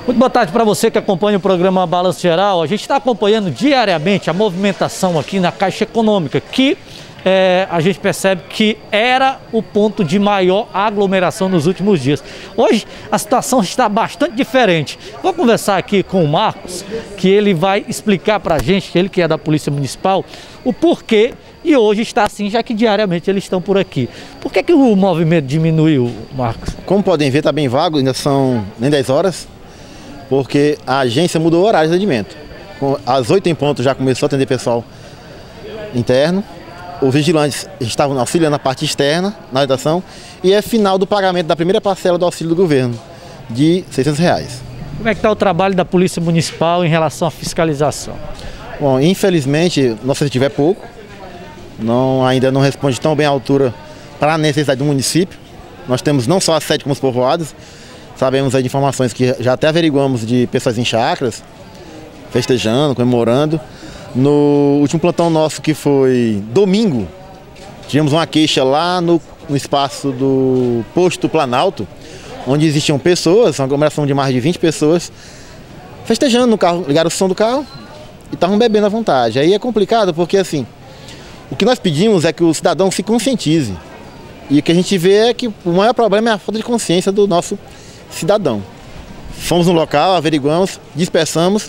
Muito boa tarde para você que acompanha o programa Balanço Geral. A gente está acompanhando diariamente a movimentação aqui na Caixa Econômica, que a gente percebe que era o ponto de maior aglomeração nos últimos dias. Hoje a situação está bastante diferente. Vou conversar aqui com o Marcos, que ele vai explicar para a gente, ele que é da Polícia Municipal, o porquê e hoje está assim, já que diariamente eles estão por aqui. Por que o movimento diminuiu, Marcos? Como podem ver, está bem vago, ainda são nem 10 horas, porque a agência mudou o horário de atendimento. Às 8 em ponto já começou a atender pessoal interno. Os vigilantes estavam auxiliando a parte externa na redação e é final do pagamento da primeira parcela do auxílio do governo, de R$600. Como é que está o trabalho da Polícia Municipal em relação à fiscalização? Bom, infelizmente, nosso efetivo é pouco, ainda não responde tão bem à altura para a necessidade do município. Nós temos não só a sede como os povoados, sabemos aí de informações que já até averiguamos de pessoas em chácaras, festejando, comemorando. No último plantão nosso, que foi domingo, tivemos uma queixa lá no espaço do posto Planalto, onde existiam pessoas, uma aglomeração de mais de 20 pessoas, festejando no carro, ligaram o som do carro e estavam bebendo à vontade. Aí é complicado porque, assim, o que nós pedimos é que o cidadão se conscientize. E o que a gente vê é que o maior problema é a falta de consciência do nosso cidadão. Fomos no local, averiguamos, dispersamos,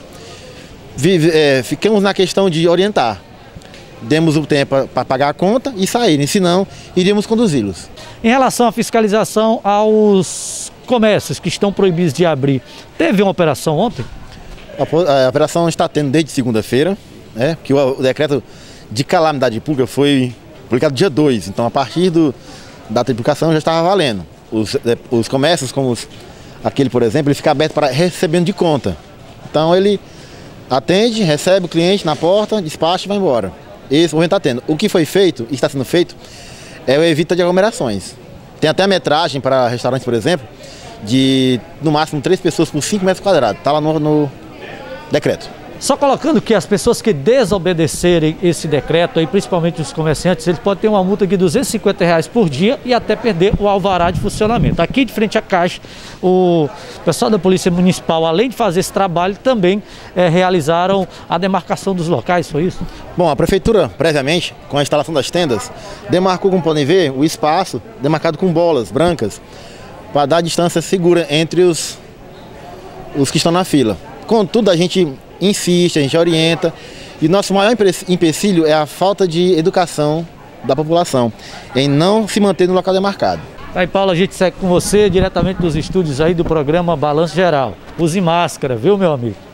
ficamos na questão de orientar. Demos o tempo para pagar a conta e saírem, senão iríamos conduzi-los. Em relação à fiscalização aos comércios que estão proibidos de abrir, teve uma operação ontem? A operação está tendo desde segunda-feira, porque o decreto de calamidade pública foi publicado dia 2, então a partir da publicação já estava valendo. Os comércios, como aquele, por exemplo, ele fica aberto para recebendo de conta. Então ele atende, recebe o cliente na porta, despacha e vai embora. Esse momento está tendo. O que foi feito e está sendo feito é o evita de aglomerações. Tem até a metragem para restaurantes, por exemplo, de no máximo 3 pessoas por 5 metros quadrados. Está lá no decreto. Só colocando que as pessoas que desobedecerem esse decreto, aí, principalmente os comerciantes, eles podem ter uma multa de R$250 por dia e até perder o alvará de funcionamento. Aqui de frente à Caixa, o pessoal da Polícia Municipal, além de fazer esse trabalho, também realizaram a demarcação dos locais, foi isso? Bom, a Prefeitura, previamente, com a instalação das tendas, demarcou, como podem ver, o espaço demarcado com bolas brancas para dar distância segura entre os que estão na fila. Contudo, a gente insiste, a gente orienta, e nosso maior empecilho é a falta de educação da população, em não se manter no local demarcado. Aí, Paulo, a gente segue com você diretamente dos estúdios aí do programa Balanço Geral. Use máscara, viu, meu amigo?